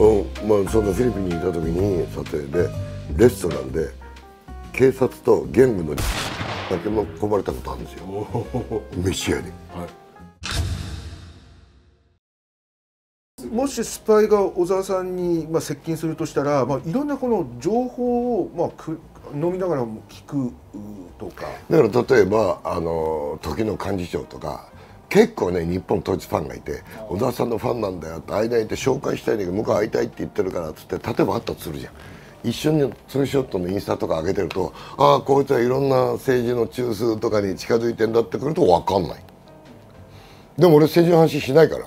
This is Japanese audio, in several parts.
まあ、そのフィリピンにいた時に撮影でレストランで警察とゲングの酒も込まれたことあるんですよ、飯屋に。 もしスパイが小沢さんに接近するとしたら、いろんなこの情報を飲みながらも聞くとか。 だから例えば時の幹事長とか結構ね日本統一ファンがいて小沢さんのファンなんだよって間にいて紹介したいんだけど向こう会いたいって言ってるからっつって例えば会ったとするじゃん。一緒にツーショットのインスタとか上げてるとああこいつはいろんな政治の中枢とかに近づいてんだってくると分かんない。でも俺政治の話しないから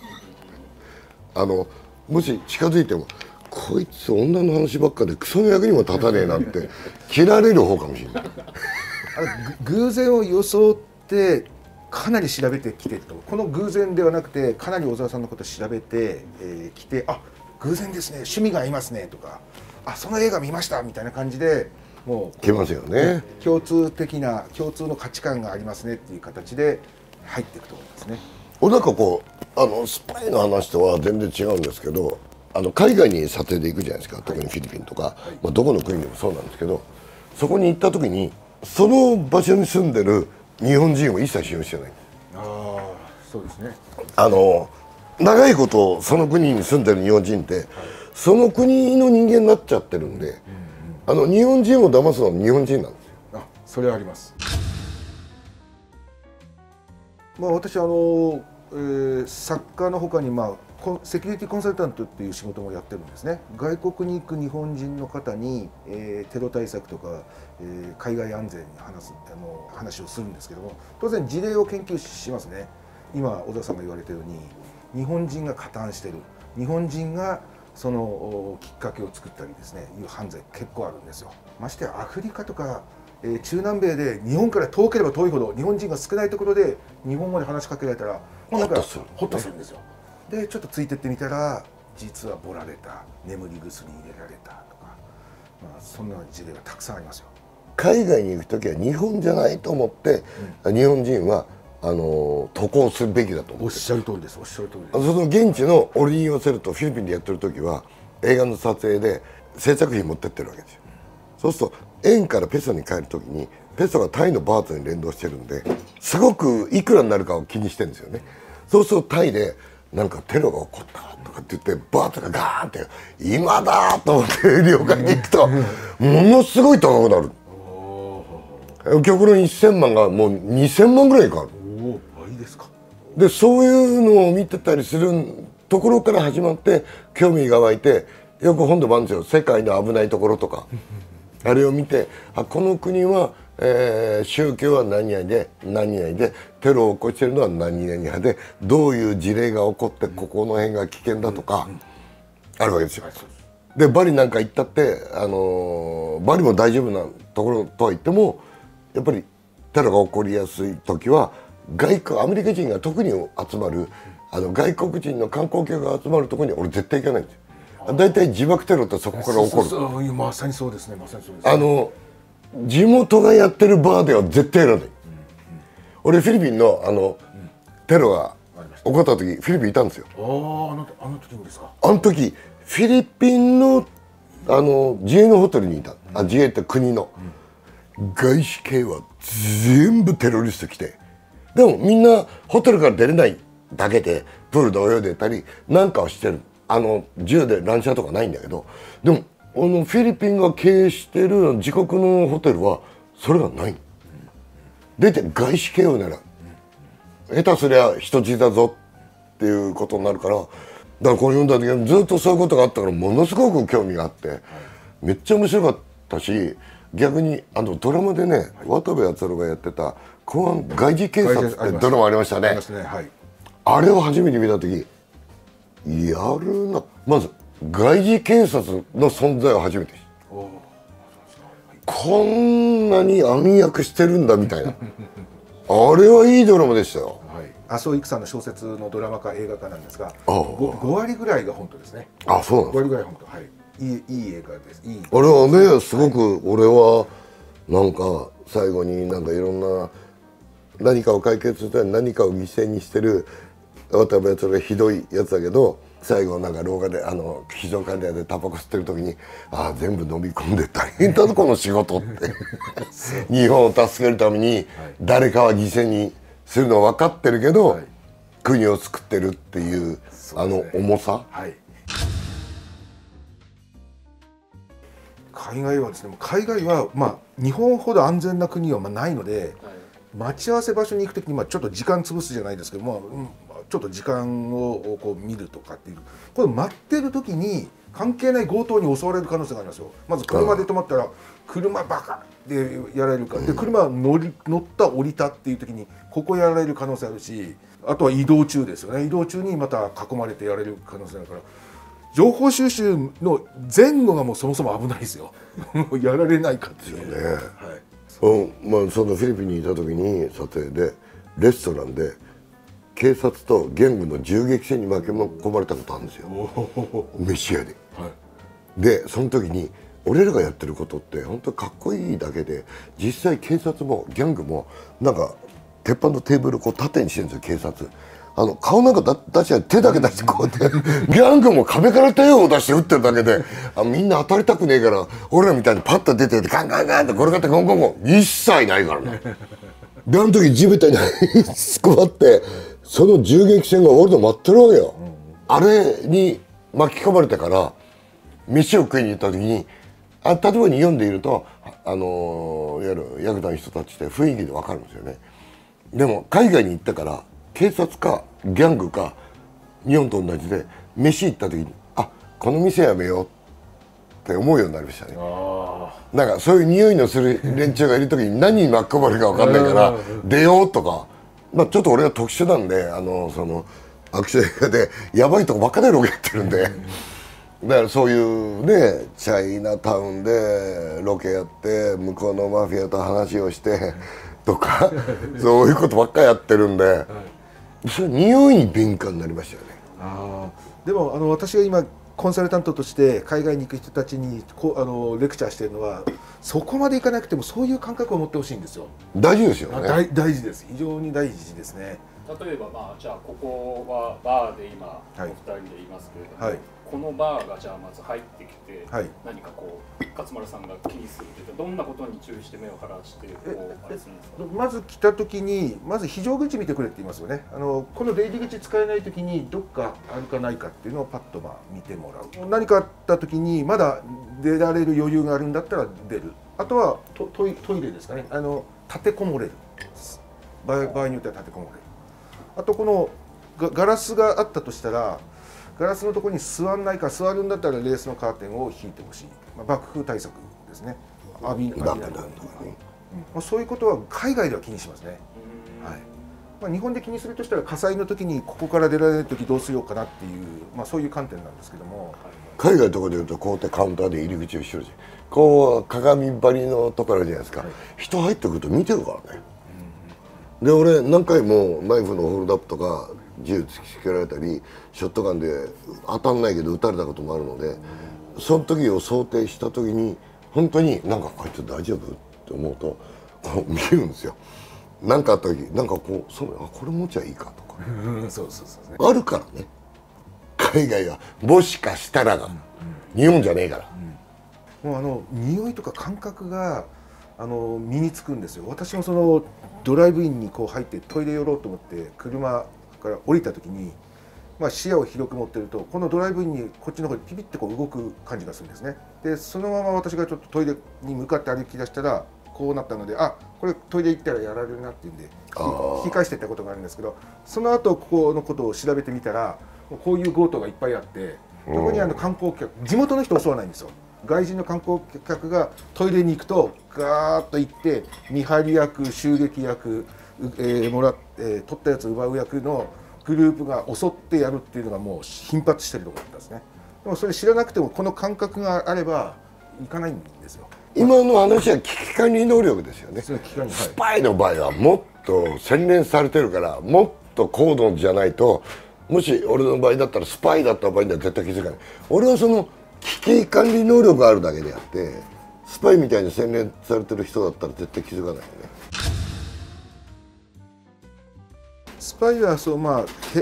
もし近づいてもこいつ女の話ばっかでクソの役にも立たねえなんて切られる方かもしれない。 偶然を装ってかなり調べてきてと、この偶然ではなくてかなり小沢さんのことを調べてきて、あ偶然ですね、趣味が合いますねとか、あその映画見ましたみたいな感じでもう来ますよね。 共通の価値観がありますねっていう形で入っていくと思いますね。 俺なんかこうスパイの話とは全然違うんですけど海外に撮影で行くじゃないですか、特にフィリピンとか、どこの国でもそうなんですけど、そこに行った時にその場所に住んでる日本人を一切信用してない。 そうですね。 長いことその国に住んでる日本人って、その国の人間になっちゃってるんで、日本人を騙すのは日本人なんですよ。 それはあります。私作家のほかにセキュリティコンサルタントっていう仕事もやってるんですね。外国に行く日本人の方に、テロ対策とか、海外安全に話をするんですけども、当然事例を研究しますね。今小田さんが言われたように日本人が加担してる、日本人がそのきっかけを作ったりですねいう犯罪結構あるんですよ。ましてやアフリカとか中南米で日本から遠ければ遠いほど日本人が少ないところで日本語で話しかけられたらホッとするんですよ。でちょっとついてってみたら実はボラれた、眠り薬入れられたとか、そんな事例がたくさんありますよ。 海外に行く時は日本じゃないと思って、日本人は渡航するべきだと思う。 おっしゃる通りです。おっしゃる通りです。 その現地の俺に言わせるとフィリピンでやってる時は映画の撮影で制作費持ってってるわけですよ。そうすると円からペソに変える時にペソがタイのバーツに連動してるんですごくいくらになるかを気にしてるんですよね。そうするとタイでなんかテロが起こったとかって言ってバーツがガーンって今だと思って旅館に行くとものすごい高くなる。極論1000万がもう2000万ぐらいかかる。 倍ですか。 でそういうのを見てたりするところから始まって興味が湧いて、よく本でもあるんですよ、世界の危ないところとかあれを見て、この国は、宗教は何々で何々でテロを起こしているのは何々派でどういう事例が起こってここの辺が危険だとかあるわけですよ。でバリなんか行ったって、バリも大丈夫なところとは言ってもやっぱりテロが起こりやすい時はアメリカ人が特に集まる外国人の観光客が集まるところに俺絶対行かないんですよ。大体自爆テロってそこから起こる。 まさにそうですね。まさにそうですね。 地元がやってるバーでは絶対やらない。俺フィリピンのテロが起こった時フィリピンいたんですよ。 あの時もですか。 あの時フィリピンの自衛のホテルにいた。自衛って国の、外資系は全部テロリスト来て、でもみんなホテルから出れないだけでプールで泳いでたりなんかをしてる。銃で乱射とかないんだけど、でもフィリピンが経営してる自国のホテルはそれがない。出て外資系を狙う。下手すりゃ人質だぞっていうことになるから、だからこれ読んだ時にずっとそういうことがあったからものすごく興味があってめっちゃ面白かったし、逆にドラマでね、渡部篤郎がやってた「公安外事警察」ってドラマありましたね。あれを初めて見た時やるな。まず外事警察の存在を初めて知った。こんなに暗躍してるんだみたいなあれはいいドラマでしたよ。 麻生育さんの小説のドラマ化映画化なんですが、5割ぐらいが本当ですね。 そうなんですか。5 割ぐらい本当。いい映画です。 あれはね、すごく俺はなんか最後になんかいろんな何かを解決するために何かを犠牲にしてる渡部篤郎がひどいやつだけど、 最後なんか廊下で非常管理屋でタバコ吸ってる時に全部飲み込んで大変だぞこの仕事って日本を助けるために誰かは犠牲にするのは分かってるけど、国を救ってるっていう重さ、 海外はですね、海外は日本ほど安全な国はないので、待ち合わせ場所に行く時にちょっと時間潰すじゃないですけども、ちょっと時間をこう見るとかっていう、これ待ってる時に関係ない強盗に襲われる可能性がありますよ。まず車で止まったら車バカでやられるか、で車乗った降りたっていう時にここやられる可能性あるし、あとは移動中ですよね。移動中にまた囲まれてやられる可能性あるから、情報収集の前後がもうそもそも危ないですよもうやられないかっていうね。 そのフィリピンにいた時に撮影でレストランで警察とギャングの銃撃戦に巻き込まれたことあるんですよ、飯屋で。でその時に俺らがやってることって本当にかっこいいだけで、実際警察もギャングもなんか鉄板のテーブルこう縦にしてるんですよ警察。顔なんか出して手だけ出してこうやってギャングも壁から手を出して撃ってるだけでみんな当たりたくねえから俺らみたいにパッと出てガンガンガンって転がってゴンゴンゴン一切ないからね。で時地べたにスクワってその銃撃戦が終わるの待ってるわけよ。あれに巻き込まれてから飯を食いに行った時に例えば日本でいるといわゆるヤクザの人たちって雰囲気で分かるんですよね。でも海外に行ってから警察かギャングか日本と同じで飯行った時にこの店やめようって思うようになりましたね。なんかそういう匂いのする連中がいる時に何に巻き込まれるか分かんないから出ようとか、ちょっと俺は特殊なんでそのアクション映画でやばいとこばっかでロケやってるんでだからそういうねチャイナタウンでロケやって向こうのマフィアと話をしてとかそういうことばっかやってるんで。それ匂いに敏感になりましたよね。 でも私が今コンサルタントとして海外に行く人たちにレクチャーしているのは、そこまでいかなくてもそういう感覚を持ってほしいんですよ。 大事ですよね。 大事です。非常に大事ですね。 例えばじゃあここはバーで今お二人でいますけれども、このバーがじゃあまず入ってきて、何かこう勝丸さんが気にするというか、どんなことに注意して目を離してこうあれするんですか？ まず来た時にまず非常口見てくれって言いますよね。この出入り口使えない時にどっかあるかないかっていうのをパッと見てもらう。何かあった時にまだ出られる余裕があるんだったら出る。あとはトイレですかね。立てこもれる。場合によっては立てこもれる。あとこのガラスがあったとしたら、ガラスのところに座らないか、座るんだったらレースのカーテンを引いてほしい。爆風対策ですね。浴びないとかね。そういうことは海外では気にしますね。日本で気にするとしたら火災の時にここから出られない時どうしようかなっていう、そういう観点なんですけども、 海外のところでいうとこうやってカウンターで入り口をしてるし、こう鏡張りのところあるじゃないですか、人入ってくると見てるからね。で俺何回もナイフのホールドアップとか銃突きつけられたりショットガンで当たんないけど撃たれたこともあるので、その時を想定した時に本当になんかあいつ大丈夫って思うとこう見るんですよ。なんかあった時なんかこうこれ持ちゃいいかとかあるからね。海外はもしかしたらが、日本じゃねえから、 もう匂いとか感覚が身につくんですよ。私もそのドライブインにこう入ってトイレ寄ろうと思って車から降りた時に、視野を広く持ってるとこのドライブインにこっちの方にピピッとこう動く感じがするんですね。でそのまま私がちょっとトイレに向かって歩き出したらこうなったので、これトイレ行ったらやられるなっていうんで引き返していったことがあるんですけど、その後ここのことを調べてみたらこういう強盗がいっぱいあって、そこに観光客、地元の人は襲わないんですよ。外人の観光客がトイレに行くとガーッと行って見張り役、襲撃役、取ったやつを奪う役のグループが襲ってやるっていうのがもう頻発してるところだったんですね。でもそれ知らなくてもこの感覚があればいかないんですよ。 今の話は危機管理能力ですよね。スパイの場合はもっと洗練されてるからもっと高度じゃないと、もし俺の場合だったらスパイだった場合には絶対気づかない。俺はその危機管理能力があるだけであって、スパイみたいに洗練されてる人だったら絶対気づかないよね。スパイは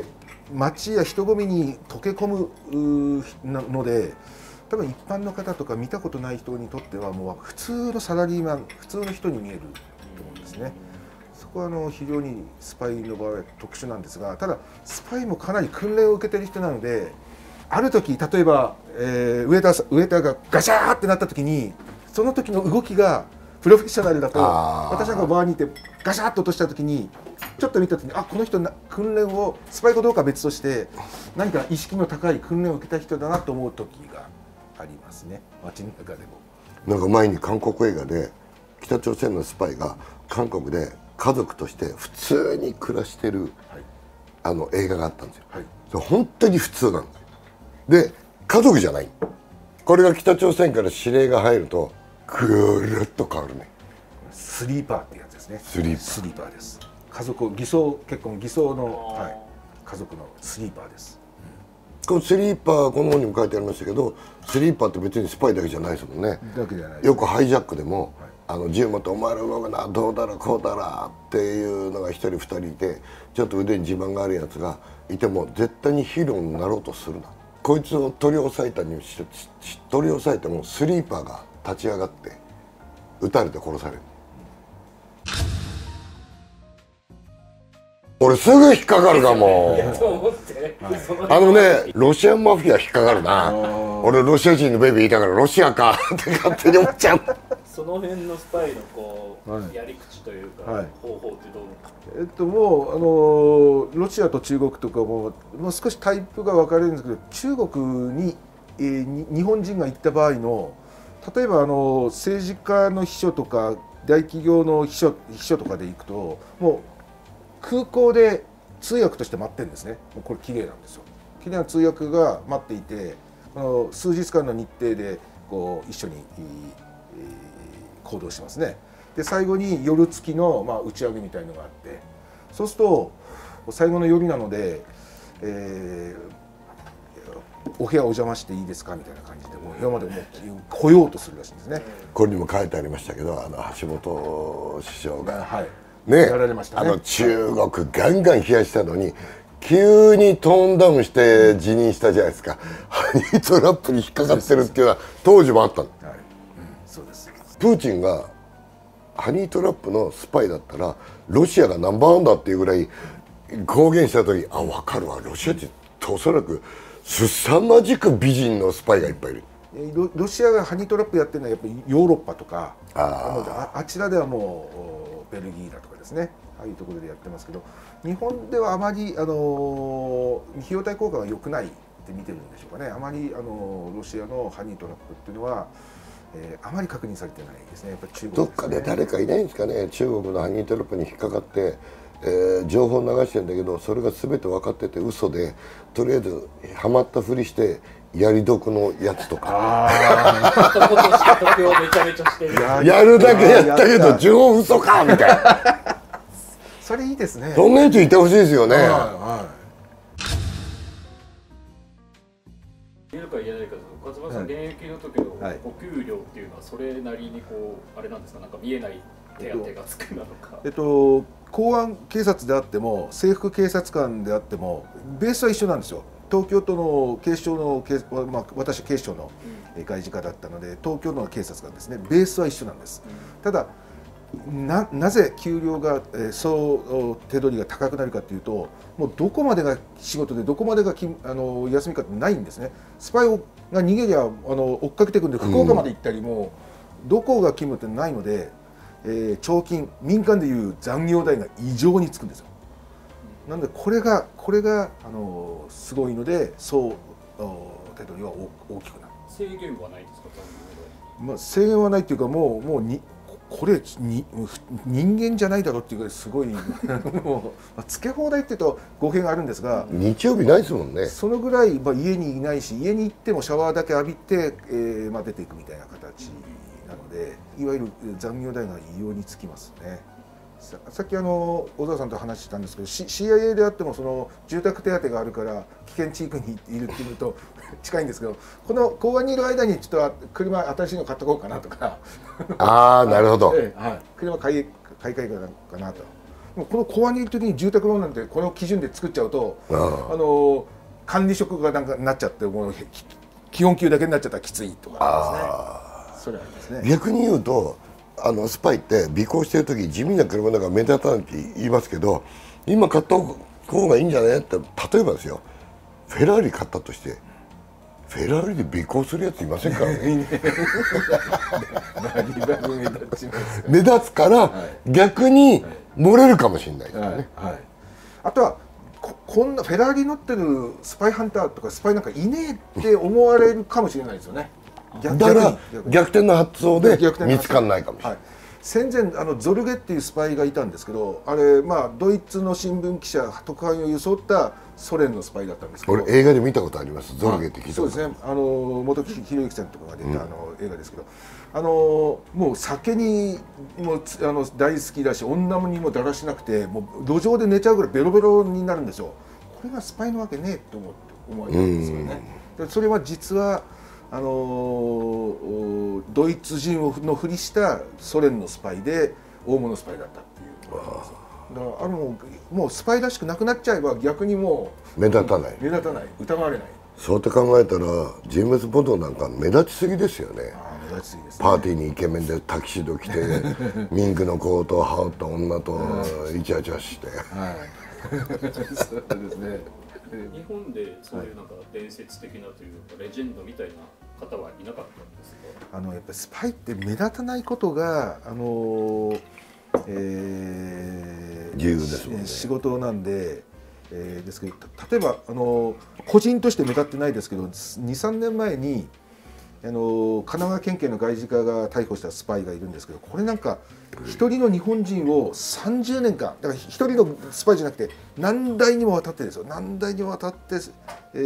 街や人混みに溶け込むので、多分一般の方とか見たことない人にとってはもう普通のサラリーマン、普通の人に見えると思うんですね。そこは非常にスパイの場合は特殊なんですが、ただスパイもかなり訓練を受けてる人なので、ある時例えば、ウェーターがガシャーってなった時に、その時の動きがプロフェッショナルだと、私なんかバーにいてガシャーッと落とした時にちょっと見た時に、あ、この人訓練を、スパイかどうかは別として何か意識の高い訓練を受けた人だなと思う時がありますね、街の中でも。 なんか前に韓国映画で北朝鮮のスパイが韓国で家族として普通に暮らしてる、映画があったんですよ、それ本当に普通なんですよ。で家族じゃない、これが北朝鮮から指令が入るとぐるっと変わるね。 スリーパーってやつですね。 スリーパーです。家族偽装、結婚偽装の、家族のスリーパーです。 このスリーパー、この本にも書いてありましたけど、スリーパーって別にスパイだけじゃないですもんね。 だけじゃない。 よくハイジャックでも、銃持ってお前ら動くな、どうだらこうだらっていうのが1人2人いて、ちょっと腕に地盤があるやつがいても絶対にヒーローになろうとするな、こいつを取り押さえてもスリーパーが立ち上がって撃たれて殺される。俺すぐ引っかかるかも。ロシアンマフィア引っかかるな。俺ロシア人のベイビーいたからロシアかって勝手に思っちゃう。 その辺のスパイのやり口というか、方法ってどう？ もうロシアと中国とかもう少しタイプが分かれるんですけど、中国に、日本人が行った場合の、例えば政治家の秘書とか大企業の秘書とかで行くと、もう空港で通訳として待ってるんですね。もうこれ綺麗なんですよ。綺麗な通訳が待っていて、数日間の日程で一緒に行動しますね。で最後に夜付きの、打ち上げみたいのがあって、そうすると最後の夜なので、お部屋お邪魔していいですかみたいな感じで、もう部屋までもう来ようとするらしいんですね。 これにも書いてありましたけど、橋本首相が、 やられましたね。 中国ガンガン冷やしたのに急にトーンダウンして辞任したじゃないですか。ハニートラップに引っかかってるっていうのは当時もあったの。 そうです。 プーチンがハニートラップのスパイだったらロシアがナンバーワンだっていうぐらい公言した時、分かるわ、ロシアっておそらく凄まじく美人のスパイがいっぱいいる。 ロシアがハニートラップやってるのはやっぱりヨーロッパとか、あちらではもうベルギーだとかですね、ああいうところでやってますけど、日本ではあまり費用対効果が良くないって見てるんでしょうかね。あまりロシアのハニートラップっていうのは、あまり確認されてないですね。やっぱり中国ですね。 どっかで誰かいないんですかね、中国のハニートラップに引っかかって、情報を流してるんだけど、それが全て分かってて嘘で、とりあえずハマったふりしてやり得のやつとか、やるだけやったけど情報嘘かみたいな。 それいいですね。 そんな人いてほしいですよね。 言えるか言えないか、勝間さん現役の時のお給料っていうのはそれなりにあれなんですか、なんか見えない手当がつくなのか。 公安警察であっても制服警察官であってもベースは一緒なんですよ。東京都の警視庁の、私は警視庁の外事課だったので、東京の警察官ですね、ベースは一緒なんです。ただなぜ給料が、手取りが高くなるかというと、もうどこまでが仕事でどこまでが休みかってないんですね。スパイが逃げりゃ追っかけていくんで、福岡まで行ったりも、どこが勤務ってないので、徴金、民間でいう残業代が異常につくんですよ。なのでこれがすごいので、手取りは大きくなる。 制限はないですか？ 制限はないっていうか、もうこれ人間じゃないだろうっていうぐらいすごいもうつけ放題っていうと語弊があるんですが、 日曜日ないですもんね。 そのぐらい、家にいないし、家に行ってもシャワーだけ浴びて、出ていくみたいな形なので、いわゆる残業代が異様につきますね。さっき小沢さんと話したんですけど、CIA であってもその住宅手当があるから危険地域にいるっていうのと近いんですけど、この公安にいる間にちょっと車新しいの買っとこうかなとか、 なるほど、 車買い替えかなと。 この公安にいる時に住宅ローンなんてこの基準で作っちゃうと管理職がなんかなっちゃってもう基本給だけになっちゃったらきついとかですね。それありますね。 逆に言うとスパイって尾行してる時地味な車なんか目立たないって言いますけど、今買った方がいいんじゃねって、例えばですよ、フェラーリ買ったとしてフェラーリで尾行するやついませんからね。目立つから逆に漏れるかもしれないですね。 あとはこんなフェラーリ乗ってるスパイハンターとかスパイなんかいねえって思われるかもしれないですよね。 だから逆転の発想で見つかんないかもしれない。 戦前ゾルゲっていうスパイがいたんですけど、あれドイツの新聞記者特派員を装ったソ連のスパイだったんですけど、 俺映画で見たことあります。ゾルゲって聞いたこと。 そうですね、本木宏之さんとかが出た映画ですけど、もう酒にも大好きだし女にもだらしなくて、もう路上で寝ちゃうぐらいベロベロになるんですよ。これがスパイのわけねえって思われるんですよね。それは実はドイツ人のふりしたソ連のスパイで大物スパイだったっていうことなんですよ。だからもうスパイらしくなくなっちゃえば逆にもう目立たない疑われない。 そうやって考えたらジェームズ・ボンドなんか目立ちすぎですよね。 目立ちすぎですね。 パーティーにイケメンでタキシード着てミンクのコートを羽織った女とイチャイチャして。 そうですね。 日本でそういうなんか伝説的なというかレジェンドみたいな方はいなかったんですか？ やっぱりスパイって目立たないことが自由ですもんね。 仕事なんで、ですけど、例えば個人として目立ってないですけど、2、3年前に神奈川県警の外事課が逮捕したスパイがいるんですけど、これなんか一人の日本人を30年間だから一人のスパイじゃなくて何代にもわたってですよ、何代にもわたって、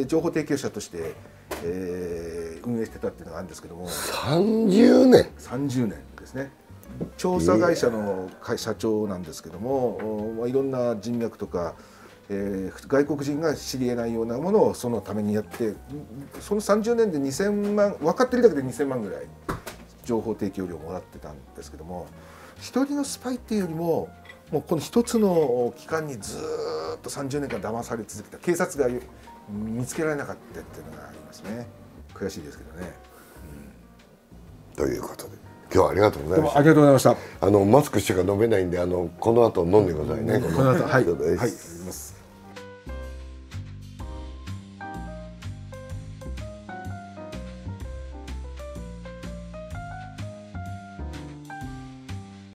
情報提供者として、運営してたっていうのがあるんですけども、 30年ですね。調査会社の社長なんですけども、いろんな人脈とか、外国人が知り得ないようなものをそのためにやって、その30年で2000万、分かってるだけで2000万ぐらい情報提供料をもらってたんですけども、一人のスパイっていうよりもこの一つの機関にずっと30年間騙され続けた、警察が見つけられなかったっていうのがありますね。悔しいですけどね。 ということで今日はありがとうございました。 ありがとうございました。 マスクしてから飲めないんでこの後飲んでくださいね。 この後はい。